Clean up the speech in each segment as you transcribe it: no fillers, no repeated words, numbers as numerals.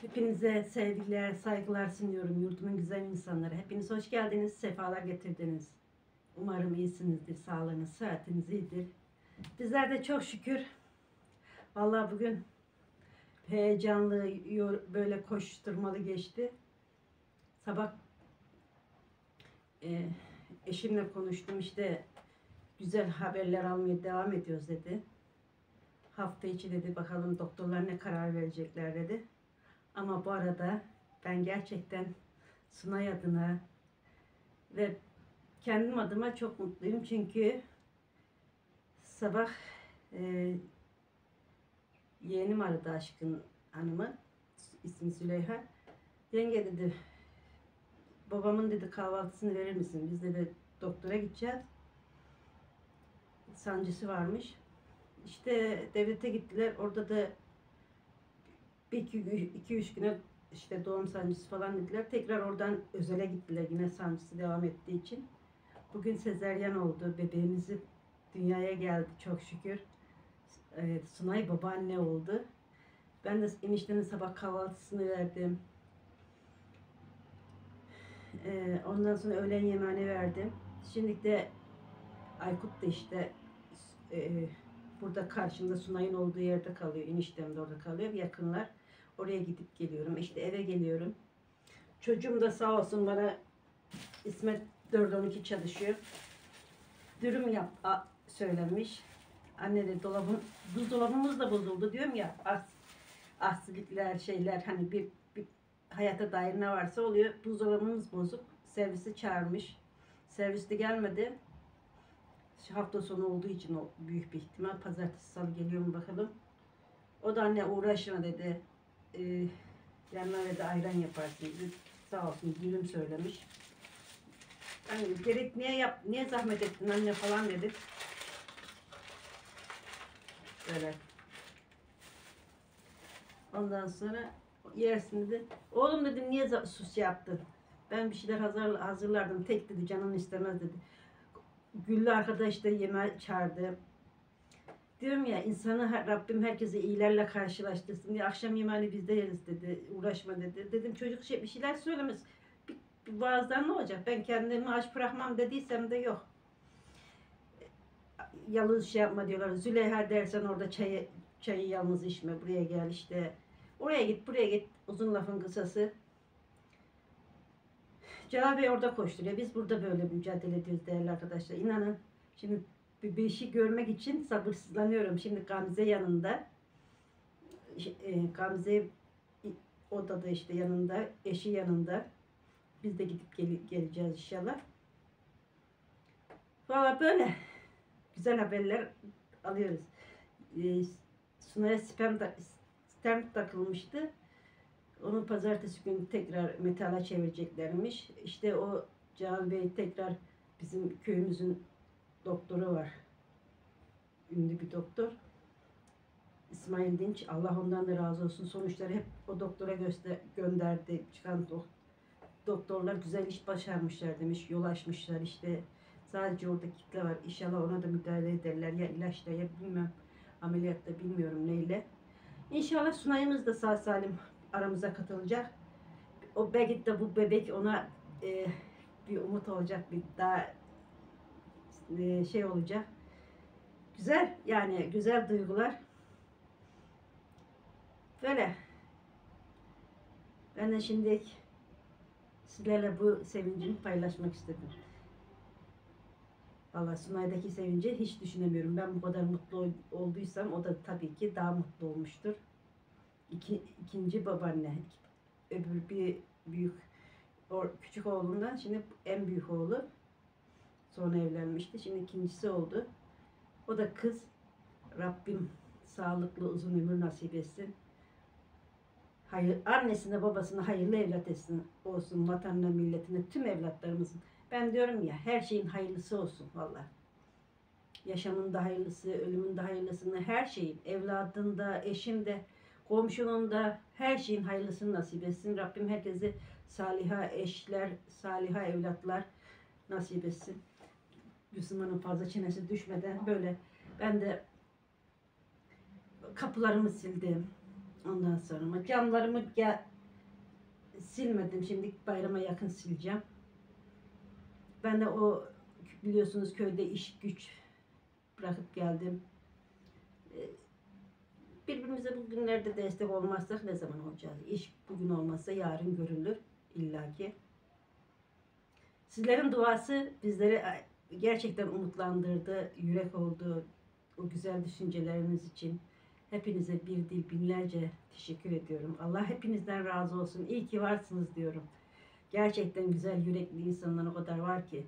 Hepinize sevgiler, saygılar sunuyorum yurdumun güzel insanları. Hepiniz hoş geldiniz, sefalar getirdiniz. Umarım iyisinizdir, sağlığınız, sıhhatiniz iyidir. Bizler de çok şükür. Vallahi bugün heyecanlı, böyle koşturmalı geçti. Sabah e, eşimle konuştum, işte güzel haberler almaya devam ediyoruz dedi. Hafta içi dedi, bakalım doktorlar ne karar verecekler dedi. Ama bu arada ben gerçekten Sunay adına ve kendim adıma çok mutluyum. Çünkü sabah e, yeğenim aradı, Aşkın hanımı, ismi Züleyha. Yenge dedi, babamın dedi kahvaltısını verir misin? Biz dedi doktora gideceğiz. Sancısı varmış. İşte devlete gittiler. Orada da bir iki üç güne işte doğum sancısı falan dediler. Tekrar oradan özele gittiler, yine sancısı devam ettiği için. Bugün sezeryan oldu. Bebeğimizi dünyaya geldi çok şükür. Sunay babaanne oldu. Ben de eniştemin sabah kahvaltısını verdim. Ondan sonra öğlen yemeğini verdim. Şimdi de Aykut da işte burada karşımda Sunay'ın olduğu yerde kalıyor. Eniştem de orada kalıyor. Yakınlar. Oraya gidip geliyorum. İşte eve geliyorum. Çocuğum da sağ olsun bana, İsmet 4-12 çalışıyor. Dürüm yap söylemiş. Anne de buzdolabımız da bozuldu diyorum ya. Aksilikler şeyler, hani bir hayata dair ne varsa oluyor. Buzdolabımız bozuk. Servisi çağırmış. Servis de gelmedi. Şu hafta sonu olduğu için o büyük bir ihtimal. Pazartesi salı geliyor mu bakalım. O da anne uğraşma dedi. Yanına dedi ayran yaparsın dedi. Sağ olsun dürüm söylemiş. Hani gerek niye zahmet ettin anne falan dedi. Böyle. Ondan sonra yersin dedi. Oğlum dedim, niye sus yaptın? Ben bir şeyler hazırlardım. Tek dedi, canın istemez dedi. Güllü arkadaş da yemeğe çağırdı. Diyorum ya, insanı Rabbim herkese iyilerle karşılaştırsın diye, akşam yemeğini biz de yeriz dedi. Uğraşma dedi. Dedim çocuk bir şeyler söylemez. Bir vaazdan ne olacak? Ben kendimi aç bırakmam dediysem de yok. Yalnız şey yapma diyorlar. Züleyha dersen orada çayı yalnız içme. Buraya gel işte. Oraya git, buraya git. Uzun lafın kısası. Celal Bey orada koşturuyor. Biz burada böyle mücadele ediyoruz değerli arkadaşlar. İnanın şimdi bir işi görmek için sabırsızlanıyorum. Şimdi Gamze yanında. Gamze odada işte yanında. Eşi yanında. Biz de gidip geleceğiz inşallah. Valla böyle güzel haberler alıyoruz. Sunay'a stent takılmıştı. Onu pazartesi günü tekrar metala çevireceklermiş. İşte o Can Bey tekrar, bizim köyümüzün doktoru var. Ünlü bir doktor. İsmail Dinç. Allah ondan da razı olsun. Sonuçları hep o doktora gönderdi. Çıkan doktorlar güzel iş başarmışlar demiş. Yol açmışlar işte. Sadece orada kitle var. İnşallah ona da müdahale ederler. Ya ilaçla ya bilmem ameliyatta, bilmiyorum neyle. İnşallah Sunay'ımız da sağ salim aramıza katılacak. O belki de bu bebek ona bir umut olacak, bir daha şey olacak. Güzel yani, güzel duygular. Böyle. Ben de şimdi sizlerle bu sevincimi paylaşmak istedim. Vallahi Sunay'daki sevinci hiç düşünemiyorum. Ben bu kadar mutlu olduysam o da tabii ki daha mutlu olmuştur. İkinci babaanne. Öbür bir büyük, o küçük oğlundan şimdi en büyük oğlu. Sonra evlenmişti. Şimdi ikincisi oldu. O da kız. Rabbim sağlıklı uzun ömür nasip etsin. Hayır, annesine babasına hayırlı evlat etsin, olsun, vatanına milletine, tüm evlatlarımızın. Ben diyorum ya, her şeyin hayırlısı olsun valla. Yaşamın da hayırlısı, ölümün de hayırlısını, her şeyin, evladın da, eşin de, komşunun da, her şeyin hayırlısını nasip etsin. Rabbim herkese saliha eşler, saliha evlatlar nasip etsin. Müslümanın fazla çenesi düşmeden böyle. Ben de kapılarımı sildim. Ondan sonra camlarımı silmedim. Şimdi bayrama yakın sileceğim. Ben de o biliyorsunuz köyde iş güç bırakıp geldim. Birbirimize bugünlerde destek olmazsak ne zaman olacağız? İş bugün olmazsa yarın görülür illaki. Sizlerin duası bizleri gerçekten umutlandırdı, yürek oldu. O güzel düşünceleriniz için hepinize bir değil binlerce teşekkür ediyorum. Allah hepinizden razı olsun. İyi ki varsınız diyorum. Gerçekten güzel yürekli insanlar o kadar var ki.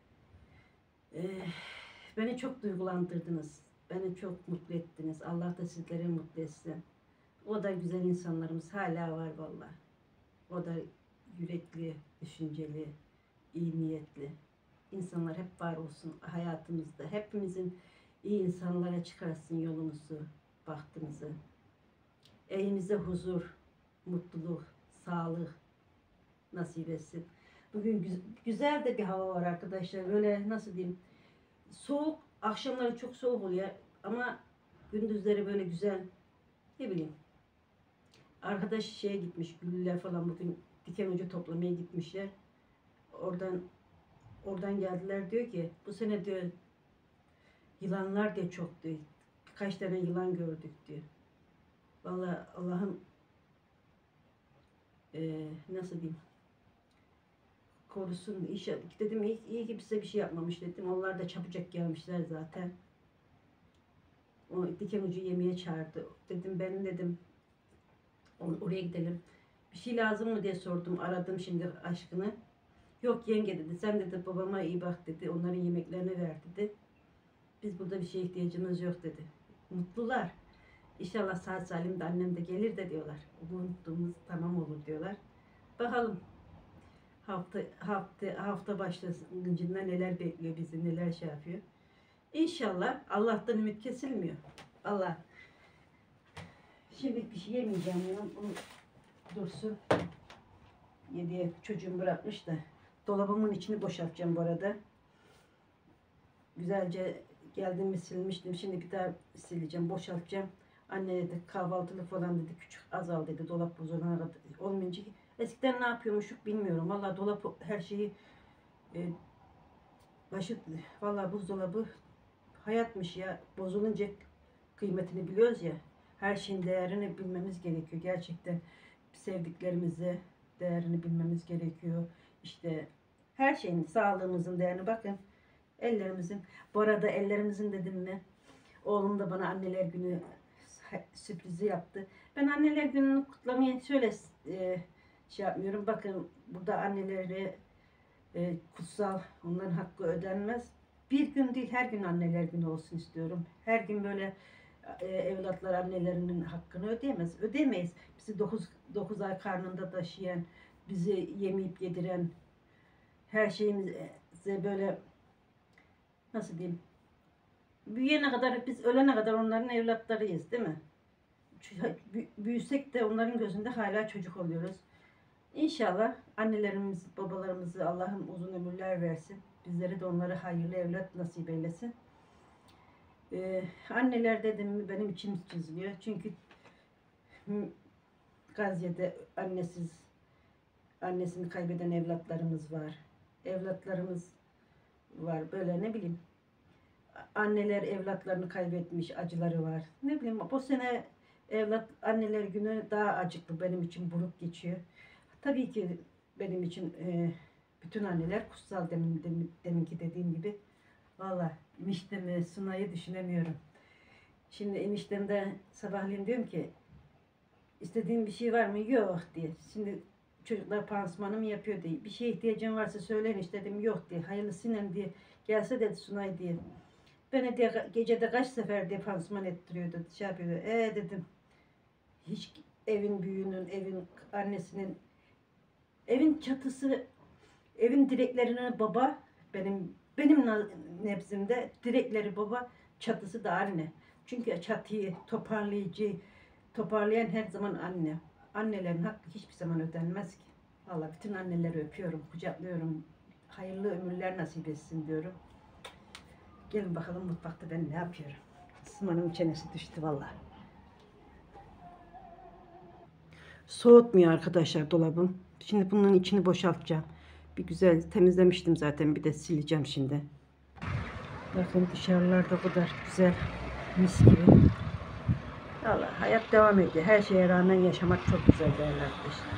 Beni çok duygulandırdınız. Beni çok mutlu ettiniz. Allah da sizleri mutlu etsin. O da güzel insanlarımız hala var vallahi. O da yürekli, düşünceli, iyi niyetli. İnsanlar hep var olsun hayatımızda. Hepimizin iyi insanlara çıkarsın yolumuzu, bahtımızı. Evimize huzur, mutluluk, sağlık nasip etsin. Bugün güzel de bir hava var arkadaşlar. Böyle nasıl diyeyim? Soğuk, akşamları çok soğuk oluyor ama gündüzleri böyle güzel. Ne bileyim. Arkadaş şeye gitmiş, güller falan bugün diken ucu toplamaya gitmişler. Oradan geldiler diyor ki bu sene diyor yılanlar diyor çok diyor. Birkaç tane yılan gördük diyor. Vallahi Allah'ım nasıl diyeyim korusun inşallah. Dedim iyi ki bize bir şey yapmamış dedim. Onlar da çabucak gelmişler zaten. O diken ucu yemeğe çağırdı. Dedim ben dedim oraya gidelim. Bir şey lazım mı diye sordum. Aradım şimdi aşkını. Yok yenge dedi. Sen dedi babama iyi bak dedi. Onların yemeklerini ver dedi. Biz burada bir şeye ihtiyacımız yok dedi. Mutlular. İnşallah sağ salim de annem de gelir de diyorlar. Umduğumuz tamam olur diyorlar. Bakalım hafta başlangıcında neler bekliyor bizi, neler şey yapıyor. İnşallah Allah'tan ümit kesilmiyor. Allah. Şimdi bir şey yemeyeceğim ya. Bunu dursun. Yediye çocuğum bırakmış da. Dolabımın içini boşaltacağım bu arada. Güzelce geldim silmiştim. Şimdi bir daha sileceğim, boşaltacağım. Anne dedi kahvaltılık falan dedi küçük azal dedi. Dolap buzdolabına olmayınca. Eskiden ne yapıyormuşuk bilmiyorum. Vallahi dolap her şeyi vallahi buzdolabı hayatmış ya. Bozulunca kıymetini biliyoruz ya. Her şeyin değerini bilmemiz gerekiyor. Gerçekten sevdiklerimize değerini bilmemiz gerekiyor. İşte her şeyin sağlığımızın değerini bakın. Ellerimizin. Bu arada ellerimizin dedim mi? Oğlum da bana anneler günü sürprizi yaptı. Ben anneler gününü kutlamaya şöyle şey yapmıyorum. Bakın burada anneleri kutsal, onların hakkı ödenmez. Bir gün değil her gün anneler günü olsun istiyorum. Her gün böyle evlatlar annelerinin hakkını ödeyemez. Ödemeyiz. Bizi 9 ay karnında taşıyan, bizi yemeyip yediren, her şeyimize böyle nasıl diyeyim? Büyüyene kadar biz ölene kadar onların evlatlarıyız değil mi? Büyüsek de onların gözünde hala çocuk oluyoruz. İnşallah annelerimiz, babalarımızı Allah'ım uzun ömürler versin. Bizleri de onlara hayırlı evlat nasip eylesin. Anneler dedim mi benim içim çiziliyor. Çünkü Gazze'de annesini kaybeden evlatlarımız var. Evlatlarımız var. Böyle ne bileyim. Anneler evlatlarını kaybetmiş acıları var. Ne bileyim bu sene anneler günü daha acıklı benim için buruk geçiyor. Tabii ki benim için bütün anneler kutsal deminki dediğim gibi. Valla eniştemi Sunay'ı düşünemiyorum. Şimdi eniştem de sabahleyin diyorum ki istediğin bir şey var mı? Yok diye. Şimdi çocuklar pansumanı mı yapıyor diye. Bir şeye ihtiyacın varsa söyleyin istedim yok diye. Hayırlısıyla diye. Gelse dedi Sunay diye. Beni diye gecede kaç sefer diye pansuman ettiriyordu. Şey yapıyordu. Dedim. Hiç evin büyüğünün, evin annesinin, evin çatısı, evin direklerini baba, benim nebzimde direkleri baba, çatısı da anne. Çünkü çatıyı toparlayan her zaman anne. Annelerin hakkı hiçbir zaman ödenmez ki. Vallahi bütün anneleri öpüyorum, kucaklıyorum. Hayırlı ömürler nasip etsin diyorum. Gelin bakalım mutfakta ben ne yapıyorum. Sımanın çenesi düştü vallahi. Soğutmuyor arkadaşlar dolabım. Şimdi bunun içini boşaltacağım. Bir güzel temizlemiştim zaten. Bir de sileceğim şimdi. Bakın dışarılarda o kadar güzel. Mis gibi. Vallahi hayat devam ediyor. Her şeye rağmen yaşamak çok güzel değerli arkadaşlar.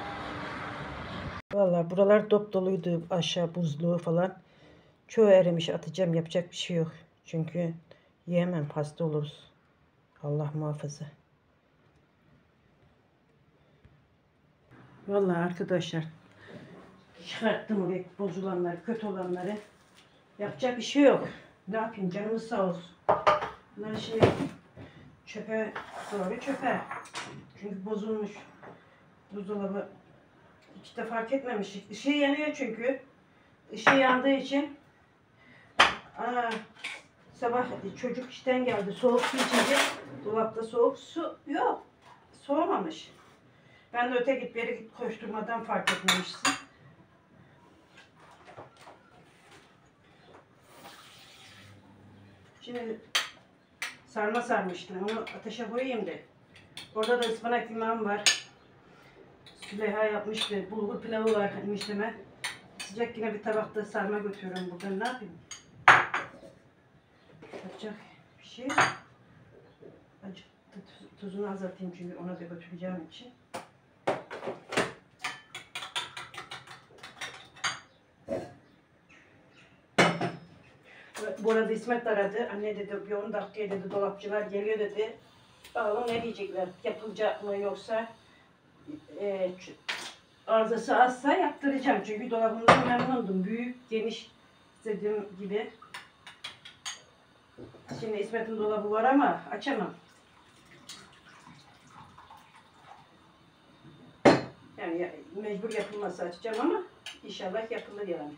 Vallahi buralar dop doluydu. Aşağı buzluğu falan. Çoğu erimiş, atacağım. Yapacak bir şey yok. Çünkü yiyemem. Hasta oluruz. Allah muhafaza. Vallahi arkadaşlar, çıkarttım oraya bozulanları, kötü olanları. Yapacak bir şey yok. Ne yapayım, canımız sağ olsun. Bunları şimdi çöpe, doğru çöpe. Çünkü bozulmuş. Buzdolabı hiç de fark etmemiştik. Işığı yanıyor çünkü. Işığı yandığı için sabah çocuk işten geldi. Soğuk su içince dolapta soğuk su yok. Soğumamış. Ben de öte git beri git koşturmadan fark etmemişsin. Şimdi sarma sarmıştım. Onu ateşe koyayım da. Orada da ıspanak limağım var. Züleyha yapmıştı. Bulgur pilavı var enişteme. Sıcak yine bir tabakta sarma götürüyorum buradan. Ne yapayım? Yapacak bir şey yok. Acık tuzunu azaltayım çünkü ona da götüreceğim için. Bu arada İsmet aradı. Anne dedi bir 10 dakikaya dedi dolapçılar geliyor dedi. Bakalım ne diyecekler. Yapılacak mı yoksa arızası azsa yaptıracağım. Çünkü dolabımdan memnundum. Büyük, geniş istediğim gibi. Şimdi İsmet'in dolabı var ama açamam. Yani mecbur yapılması açacağım ama inşallah yapılır yani.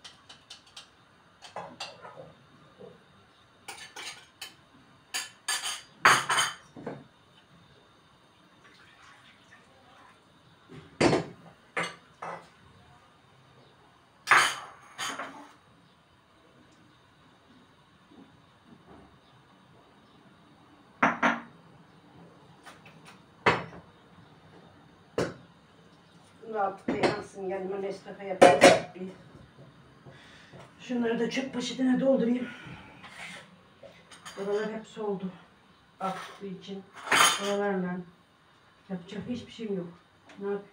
Rahatlıkla yansın. Yanıma Nescafe yapayım. Şunları da çöp poşetine doldurayım. Buralar hep soldu. Aktığı için. Buralarla yapacak hiçbir şeyim yok. Ne yapayım?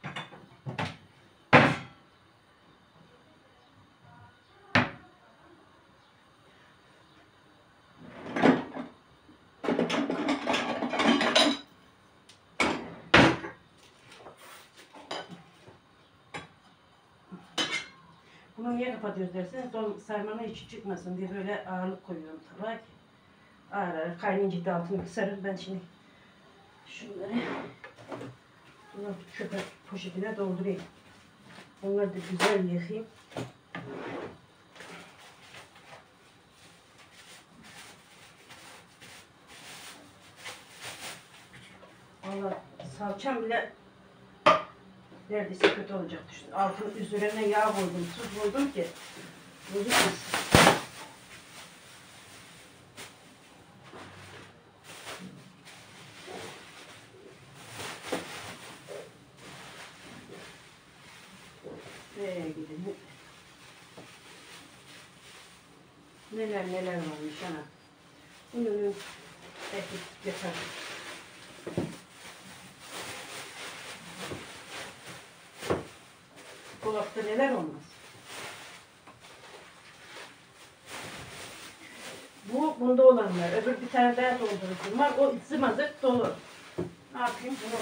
Bunu niye kapatıyoruz derseniz sarmanın içi çıkmasın diye böyle ağırlık koyuyorum tabağa ki. Ağır ağır kaynayınca da altını kısarım. Ben şimdi şunları bunu çöpe poşetine doldurayım. Onları da güzel yıkayayım. Vallahi salçam bile neredeyse kötü olacaktı. Şimdi altının üzerine yağ koydum, tuz koydum ki bozulmasın. Gidin. Neler neler varmış ana. Bunu belki yeter. Dolapta neler olmaz. Bu bunda olanlar. Öbür bir tane daha doldurucum var. O zımazık dolu. Ne yapayım bunu?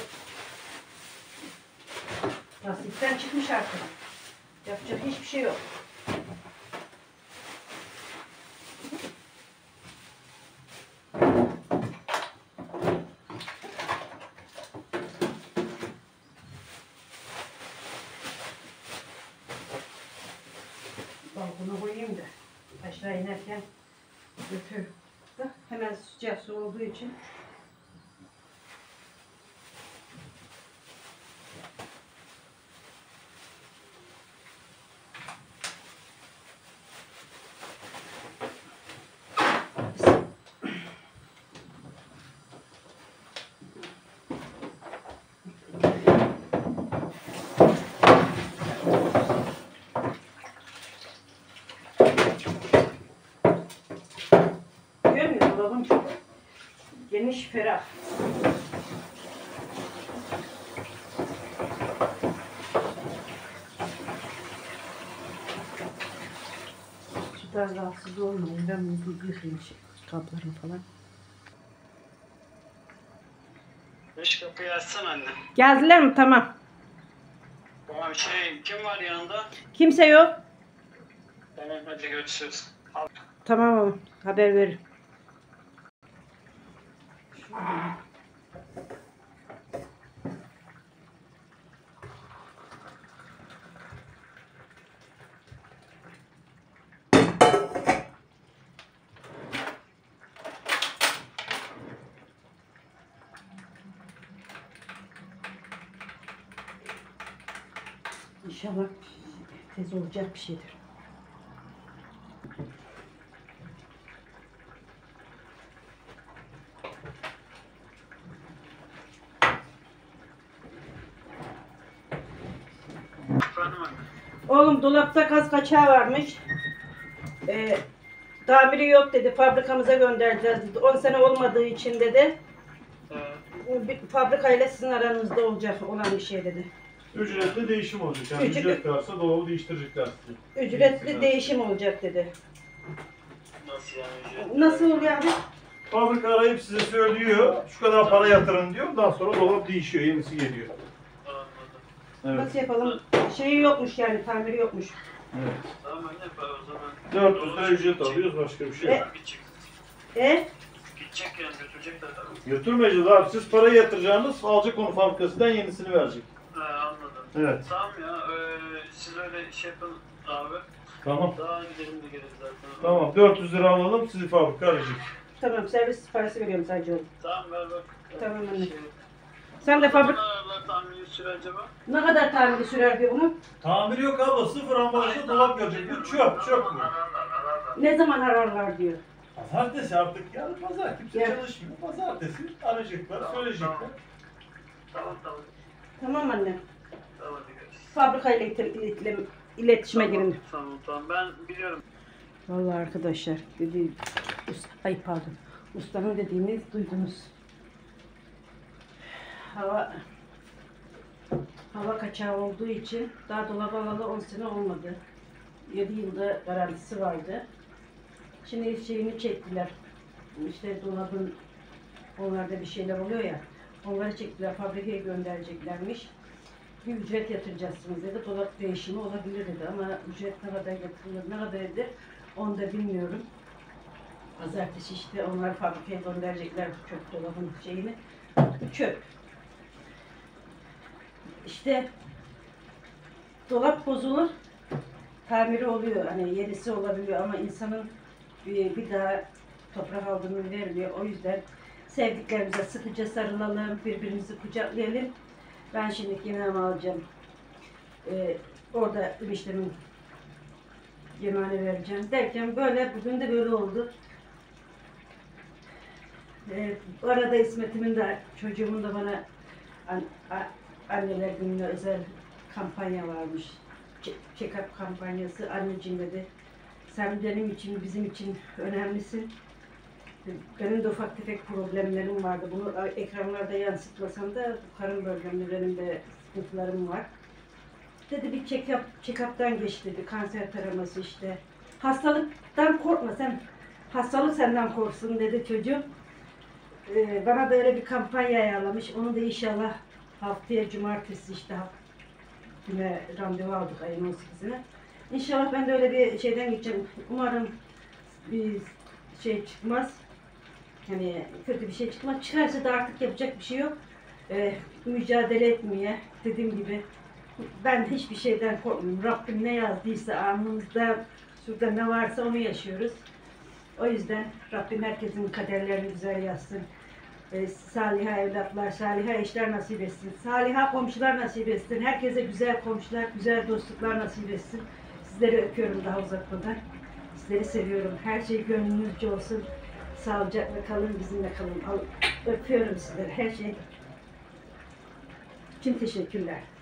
Lastikten çıkmış artık. Yapacak hiçbir şey yok. Balkona koyayım da aşağı inerken götür. Hemen sıcak su olduğu için Dolabım çok geniş, ferah. Sudan rahatsız olmayın. Ben bunu yıkayayım kaplarını falan. Dış kapıyı açsana anne. Geldiler mi? Tamam. Tamam kim var yanında? Kimse yok. Tamam hadi görüşürüz. Tamam oğlum. Haber veririm. İnşallah tez olacak bir şeydir. Efendim anne. Oğlum dolapta gaz kaçağı varmış. Tamiri yok dedi. Fabrikamıza göndereceğiz dedi. 10 sene olmadığı için dedi. Bir fabrikayla sizin aranızda olacak olan bir şey dedi. Ücretli değişim olacak. Yani ücret varsa dolabı değiştirecekler size. Ücretli değişim olacak dedi. Nasıl yani? Nasıl oluyor abi? Fabrika arayıp size söylüyor. Şu kadar para yatırın diyor. Ondan sonra dolap değişiyor. Yenisi geliyor. Anladım. Evet. Nasıl yapalım? Şeyi yokmuş yani, tamiri yokmuş. Evet. Tamam anne o zaman. 400 lira ücret alıyoruz. Başka bir şey yok. Gidecek. Gidecek Yani götürecekler tabii. Götürmeyeceğiz abi. Siz parayı yatıracaksınız. Alacak onu fabrikasından yenisini verecek. Anladım. Evet. Tamam ya siz öyle şey yapın abi. Tamam. Daha gidelim de geliriz zaten. Tamam. 400 lira alalım. Sizi fabrika arayacak. Tamam, servis siparişi veriyorum sadece oğlum. Tamam ver. Tamam anne. Sen de fabrika tahmini süre acaba? Ne kadar tamiri sürer diyor bunu? Tamiri yok abla. Sıfır ambalajlı dolap gelecek. Bu çöp bu. Ne zaman ararlar diyor. Pazartesi artık yani pazar. Kimse Ya. çalışmıyor. Pazartesi arayacaklar. Söyleyecekler. Tamam. Tamam anne. Tamam hadi görüşürüz. Fabrikayla iletişime girin. Tamam ben biliyorum. Vallahi arkadaşlar dedi, pardon. Ustanın dediğini duydunuz. Hava kaçağı olduğu için daha dolabı alalı 10 sene olmadı. 7 yılda garantisi vardı. Şimdi şeyini çektiler. İşte dolabın onlarda bir şeyler oluyor ya. Onları çektiler, fabrikaya göndereceklermiş. Bir ücret yatıracaksınız dedi. Dolap değişimi olabilir dedi ama ücret ne kadar yatırılır, ne kadar eder onu da bilmiyorum. Pazartesi işte onlar fabrikaya gönderecekler çöp dolabın şeyini. Çöp. İşte dolap bozulur, tamiri oluyor. Hani yenisi olabiliyor ama insanın bir daha toprak aldığını vermiyor. O yüzden sevdiklerimize sıkıca sarılalım, birbirimizi kucaklayalım. Ben şimdi yemeğimi alacağım. Orada eniştemin yemeğini vereceğim derken böyle, bugün de böyle oldu. Bu arada İsmet'imin de, çocuğumun da bana anneler gününe özel kampanya varmış. Check-up kampanyası. Anneciğim dedi, sen benim için, bizim için önemlisin. Benim de ufak tefek problemlerim vardı. Bunu ekranlarda yansıtmasam da karın bölgemde benim de sıkıntılarım var. Dedi bir check-up'tan geç dedi. Kanser taraması işte. Hastalıktan korkma sen. Hastalık senden korksun dedi çocuğum. Bana da öyle bir kampanya ayarlamış. Onu da inşallah haftaya cumartesi işte güne randevu aldık ayın 18'ine. İnşallah ben de öyle bir şeyden geçeceğim. Umarım bir şey çıkmaz. Hani kötü bir şey çıkmaz. Çıkarsa da artık yapacak bir şey yok. Mücadele etmeye, dediğim gibi ben hiçbir şeyden korkmuyorum. Rabbim ne yazdıysa alnımızda, şurada ne varsa onu yaşıyoruz. O yüzden Rabbim herkesin kaderlerini güzel yazsın. Saliha evlatlar, saliha eşler nasip etsin. Saliha komşular nasip etsin. Herkese güzel komşular, güzel dostluklar nasip etsin. Sizleri öpüyorum daha uzatmadan. Sizleri seviyorum. Her şey gönlünüzce olsun. Sağlıcakla kalın, bizimle kalın. Öpüyorum sizleri. Her şey için teşekkürler.